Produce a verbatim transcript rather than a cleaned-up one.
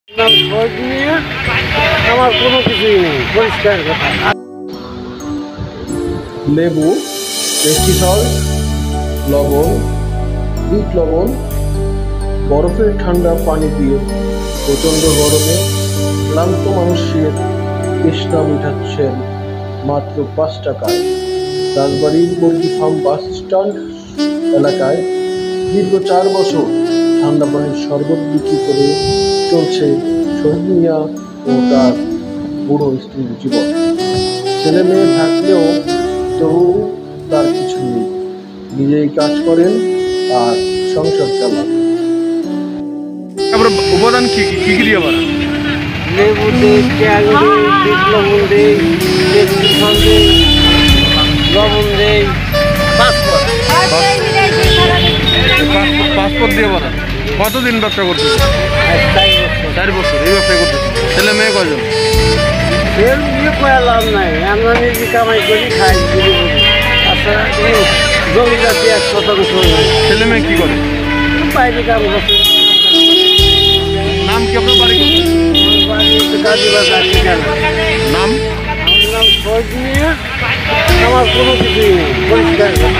আমার কোনো কিছুই নেই, পরিষ্কার কথা। লেবু, টেস্টি সল্ট, লবণ, বিট লবণ, বরফের ঠান্ডা পানি দিয়ে প্রচণ্ড গরমে ক্লান্ত মানুষের তৃষ্ণা মেটাচ্ছেন মাত্র পাঁচ টাকায়। রাজবাড়ির মুরগি ফার্ম বাস স্ট্যান্ড এলাকায় দীর্ঘ চার বছর ঠান্ডা পানির শরবত বিক্রি করে চলছে শহীদ মিয়া ও তার বুড়ো স্ত্রীর জীবন। ছেলে মেয়ে থাকলেও তবু তার কিছু নেই, নিজেই কাজ করেন আর সংসার চালান। উপাদান কি কি কি দিয়ে বানান? লেবু দেই, পেঁয়াজ দেই, বিট লবণ দেই, টেস্টি সল্ট দেই, লবণ দেই, পাঁচফোড়ন। পাসপোর্ট দিয়ে বানান। কতদিন ব্যবসা করতেছেন? চার বছর এই ব্যবসা করতেছেন। ছেলে মেয়ে কয়জন? এর বিয়ে করা লাভ নাই, আমরা নিজে কামাই করি খাই। আচ্ছা, জমি জাতি এক শতাংশ। ছেলে মেয়ে কি করে? বাইরে কাম করছে। নাম কি আপনার বাড়ি? গাজীবাজার ঠিকানা। নাম? আমার নাম শহীদ মিয়া। আমার কোনো কিছুই নেই, পরিষ্কার কথা।